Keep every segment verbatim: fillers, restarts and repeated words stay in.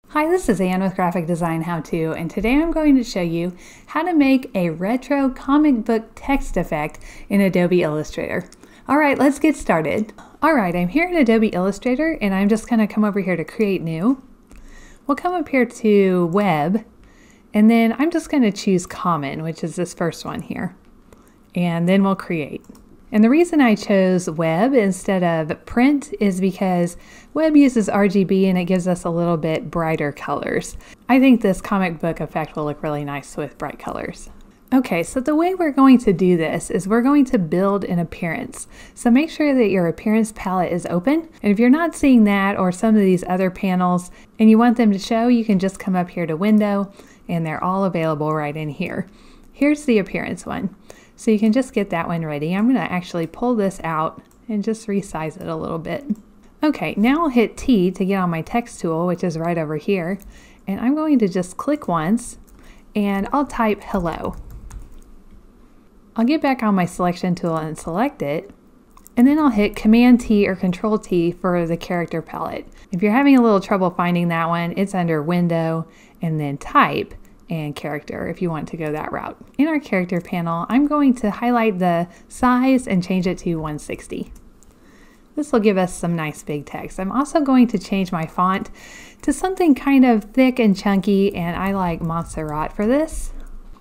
Hi, this is Ann with Graphic Design How To, and today I'm going to show you how to make a retro comic book text effect in Adobe Illustrator. Alright, let's get started. Alright, I'm here in Adobe Illustrator and I'm just going to come over here to Create New. We'll come up here to Web, and then I'm just going to choose Common, which is this first one here. And then we'll create. And the reason I chose Web instead of Print is because Web uses R G B and it gives us a little bit brighter colors. I think this comic book effect will look really nice with bright colors. Okay, so the way we're going to do this is we're going to build an appearance. So make sure that your appearance palette is open. And if you're not seeing that or some of these other panels and you want them to show, you can just come up here to Window and they're all available right in here. Here's the appearance one. So you can just get that one ready. I'm going to actually pull this out and just resize it a little bit. Okay, now I'll hit T to get on my text tool, which is right over here. And I'm going to just click once and I'll type hello. I'll get back on my selection tool and select it. And then I'll hit Command T or Control T for the character palette. If you're having a little trouble finding that one, it's under Window and then Type and Character if you want to go that route. In our character panel, I'm going to highlight the size and change it to one sixty. This will give us some nice big text. I'm also going to change my font to something kind of thick and chunky, and I like Montserrat for this.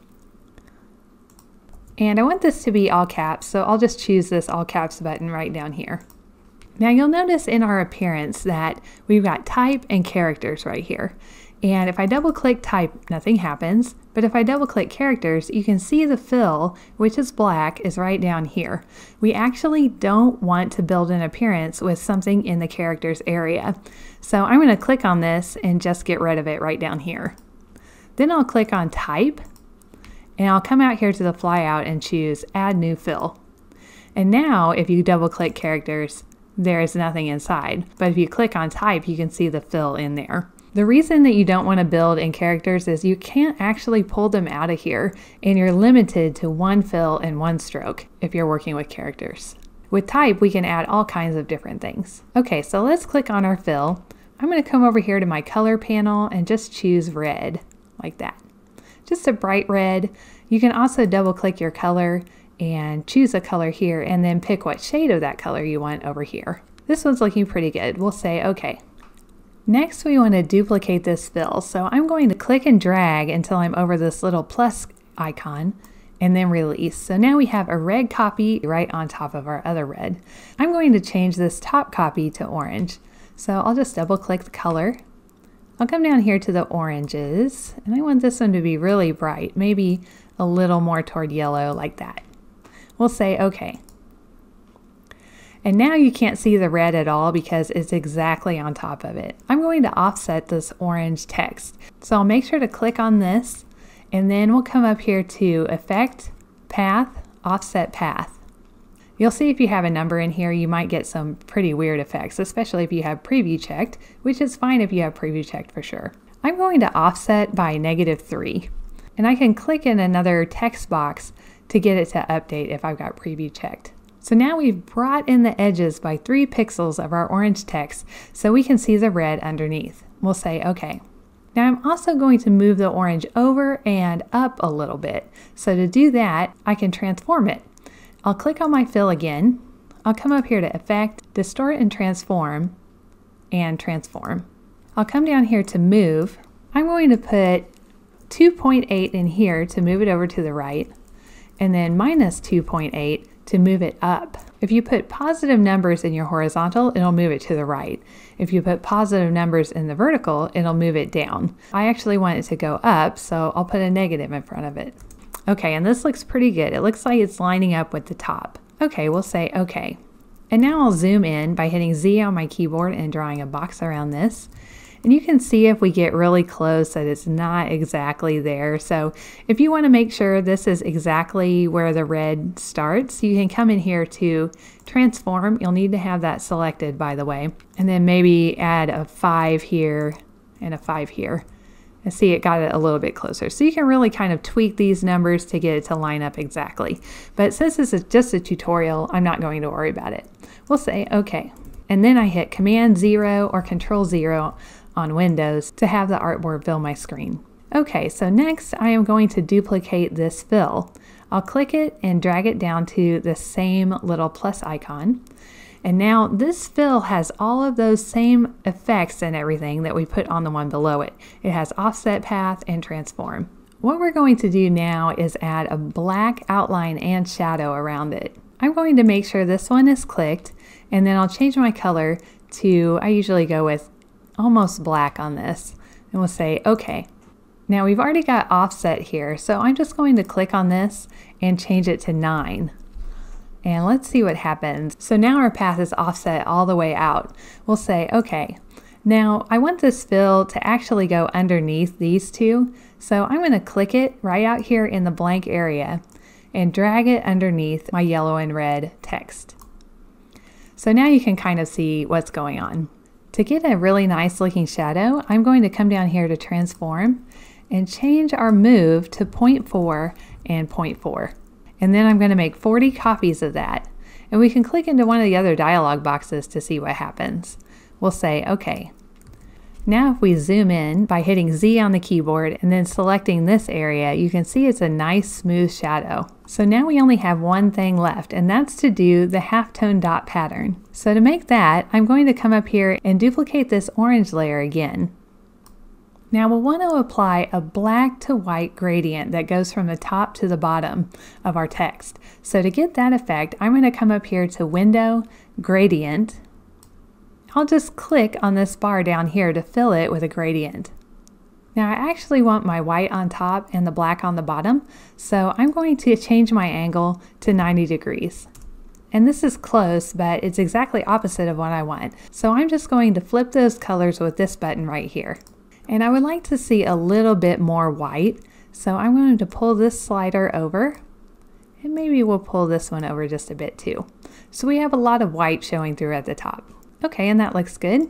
And I want this to be all caps, so I'll just choose this all caps button right down here. Now you'll notice in our appearance that we've got type and characters right here. And if I double click type, nothing happens. But if I double click characters, you can see the fill, which is black, is right down here. We actually don't want to build an appearance with something in the characters area. So I'm going to click on this and just get rid of it right down here. Then I'll click on type and I'll come out here to the flyout and choose add new fill. And now if you double click characters, there is nothing inside. But if you click on type, you can see the fill in there. The reason that you don't want to build in characters is you can't actually pull them out of here, and you're limited to one fill and one stroke if you're working with characters. With type, we can add all kinds of different things. Okay, so let's click on our fill. I'm going to come over here to my color panel and just choose red, like that. Just a bright red. You can also double click your color and choose a color here and then pick what shade of that color you want over here. This one's looking pretty good. We'll say okay. Next, we want to duplicate this fill, so I'm going to click and drag until I'm over this little plus icon and then release. So now we have a red copy right on top of our other red. I'm going to change this top copy to orange. So I'll just double click the color. I'll come down here to the oranges, and I want this one to be really bright, maybe a little more toward yellow like that. We'll say okay. And now you can't see the red at all because it's exactly on top of it. I'm going to offset this orange text. So I'll make sure to click on this, and then we'll come up here to Effect, Path, Offset Path. You'll see if you have a number in here, you might get some pretty weird effects, especially if you have preview checked, which is fine if you have preview checked for sure. I'm going to offset by negative three, and I can click in another text box to get it to update if I've got preview checked. So now we've brought in the edges by three pixels of our orange text so we can see the red underneath. We'll say okay. Now I'm also going to move the orange over and up a little bit. So to do that, I can transform it. I'll click on my fill again. I'll come up here to Effect, Distort and Transform, and Transform. I'll come down here to Move. I'm going to put two point eight in here to move it over to the right, and then minus two point eight to move it up. If you put positive numbers in your horizontal, it'll move it to the right. If you put positive numbers in the vertical, it'll move it down. I actually want it to go up, so I'll put a negative in front of it. Okay, and this looks pretty good. It looks like it's lining up with the top. Okay, we'll say okay. And now I'll zoom in by hitting Z on my keyboard and drawing a box around this. And you can see if we get really close that it's not exactly there. So if you want to make sure this is exactly where the red starts, you can come in here to transform. You'll need to have that selected, by the way. And then maybe add a five here and a five here. And see, it got it a little bit closer. So you can really kind of tweak these numbers to get it to line up exactly. But since this is just a tutorial, I'm not going to worry about it. We'll say okay. And then I hit Command zero or Control zero on Windows to have the artboard fill my screen. Okay, so next I am going to duplicate this fill. I'll click it and drag it down to the same little plus icon. And now this fill has all of those same effects and everything that we put on the one below it. It has offset path and transform. What we're going to do now is add a black outline and shadow around it. I'm going to make sure this one is clicked, and then I'll change my color to, I usually go with almost black on this, and we'll say okay. Now we've already got offset here, so I'm just going to click on this and change it to nine. And let's see what happens. So now our path is offset all the way out. We'll say, okay, now I want this fill to actually go underneath these two. So I'm going to click it right out here in the blank area and drag it underneath my yellow and red text. So now you can kind of see what's going on. To get a really nice looking shadow, I'm going to come down here to transform and change our move to zero point four and zero point four. And then I'm going to make forty copies of that. And we can click into one of the other dialog boxes to see what happens. We'll say, okay. Now if we zoom in by hitting Z on the keyboard and then selecting this area, you can see it's a nice smooth shadow. So now we only have one thing left, and that's to do the halftone dot pattern. So to make that, I'm going to come up here and duplicate this orange layer again. Now we'll want to apply a black to white gradient that goes from the top to the bottom of our text. So to get that effect, I'm going to come up here to Window, Gradient. I'll just click on this bar down here to fill it with a gradient. Now I actually want my white on top and the black on the bottom, so I'm going to change my angle to ninety degrees. And this is close, but it's exactly opposite of what I want. So I'm just going to flip those colors with this button right here. And I would like to see a little bit more white, so I'm going to pull this slider over, and maybe we'll pull this one over just a bit too. So we have a lot of white showing through at the top. Okay, and that looks good.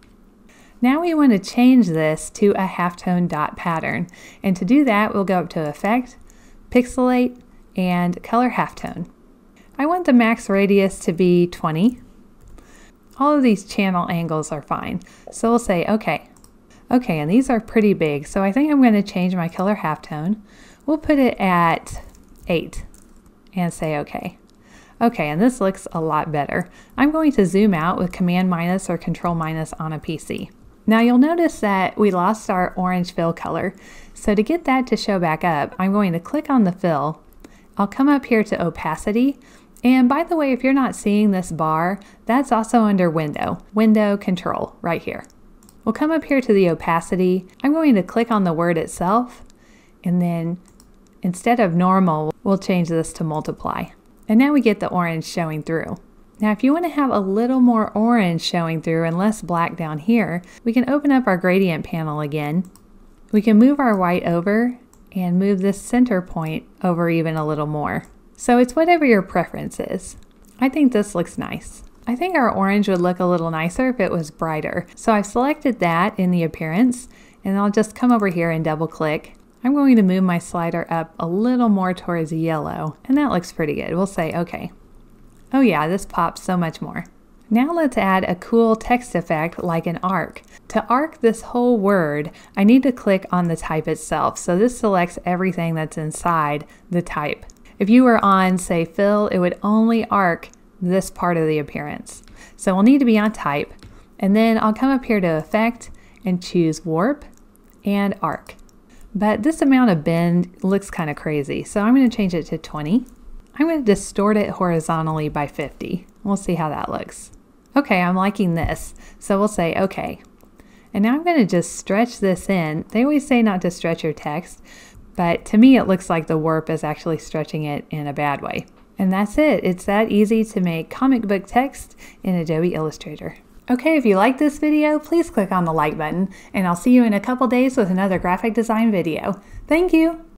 Now we want to change this to a halftone dot pattern, and to do that we'll go up to Effect, Pixelate, and Color Halftone. I want the max radius to be twenty. All of these channel angles are fine, so we'll say okay. Okay, and these are pretty big, so I think I'm going to change my color halftone. We'll put it at eight and say okay. Okay, and this looks a lot better. I'm going to zoom out with Command minus or Control minus on a P C. Now you'll notice that we lost our orange fill color. So to get that to show back up, I'm going to click on the fill. I'll come up here to opacity. And by the way, if you're not seeing this bar, that's also under Window, Window Control right here. We'll come up here to the opacity. I'm going to click on the word itself, and then instead of normal, we'll change this to multiply. And now we get the orange showing through. Now if you want to have a little more orange showing through and less black down here, we can open up our gradient panel again. We can move our white over and move this center point over even a little more. So it's whatever your preference is. I think this looks nice. I think our orange would look a little nicer if it was brighter. So I've selected that in the appearance, and I'll just come over here and double click. I'm going to move my slider up a little more towards yellow, and that looks pretty good. We'll say okay. Oh yeah, this pops so much more. Now let's add a cool text effect like an arc. To arc this whole word, I need to click on the type itself. So this selects everything that's inside the type. If you were on, say, fill, it would only arc this part of the appearance. So we'll need to be on type, and then I'll come up here to effect and choose warp and arc. But this amount of bend looks kind of crazy, so I'm going to change it to twenty. I'm going to distort it horizontally by fifty. We'll see how that looks. Okay, I'm liking this, so we'll say okay. And now I'm going to just stretch this in. They always say not to stretch your text, but to me it looks like the warp is actually stretching it in a bad way. And that's it. It's that easy to make comic book text in Adobe Illustrator. Okay, if you like this video, please click on the like button, and I'll see you in a couple days with another graphic design video. Thank you!